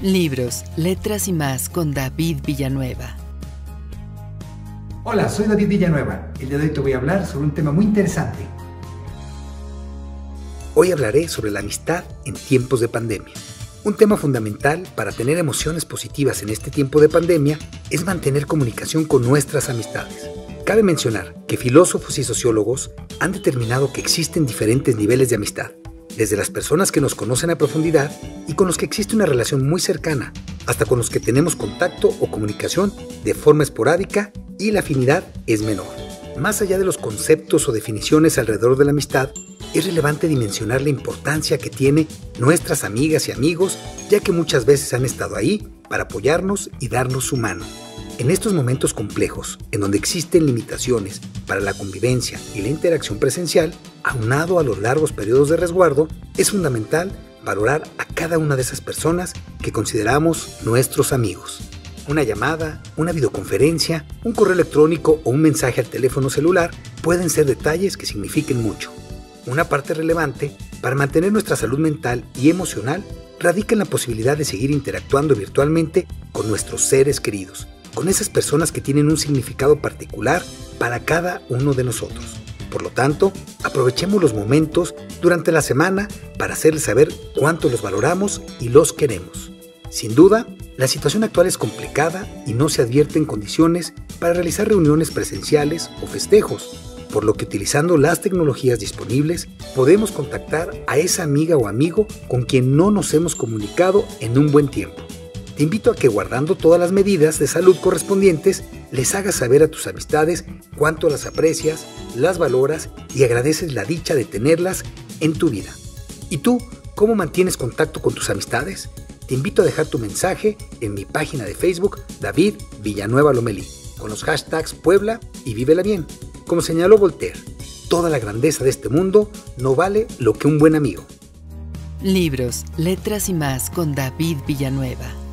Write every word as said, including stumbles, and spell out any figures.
Libros, letras y más con David Villanueva. Hola, soy David Villanueva. El día de hoy te voy a hablar sobre un tema muy interesante. Hoy hablaré sobre la amistad en tiempos de pandemia. Un tema fundamental para tener emociones positivas en este tiempo de pandemia es mantener comunicación con nuestras amistades. Cabe mencionar que filósofos y sociólogos han determinado que existen diferentes niveles de amistad, desde las personas que nos conocen a profundidad y con los que existe una relación muy cercana, hasta con los que tenemos contacto o comunicación de forma esporádica y la afinidad es menor. Más allá de los conceptos o definiciones alrededor de la amistad, es relevante dimensionar la importancia que tiene nuestras amigas y amigos, ya que muchas veces han estado ahí para apoyarnos y darnos su mano. En estos momentos complejos, en donde existen limitaciones para la convivencia y la interacción presencial, aunado a los largos periodos de resguardo, es fundamental valorar a cada una de esas personas que consideramos nuestros amigos. Una llamada, una videoconferencia, un correo electrónico o un mensaje al teléfono celular pueden ser detalles que signifiquen mucho. Una parte relevante para mantener nuestra salud mental y emocional radica en la posibilidad de seguir interactuando virtualmente con nuestros seres queridos, con esas personas que tienen un significado particular para cada uno de nosotros. Por lo tanto, aprovechemos los momentos durante la semana para hacerles saber cuánto los valoramos y los queremos. Sin duda, la situación actual es complicada y no se advierten condiciones para realizar reuniones presenciales o festejos, por lo que utilizando las tecnologías disponibles podemos contactar a esa amiga o amigo con quien no nos hemos comunicado en un buen tiempo. Te invito a que, guardando todas las medidas de salud correspondientes, les hagas saber a tus amistades cuánto las aprecias, las valoras y agradeces la dicha de tenerlas en tu vida. ¿Y tú, cómo mantienes contacto con tus amistades? Te invito a dejar tu mensaje en mi página de Facebook, David Villanueva Lomelí, con los hashtags Puebla y Vívela Bien. Como señaló Voltaire, toda la grandeza de este mundo no vale lo que un buen amigo. Libros, letras y más con David Villanueva.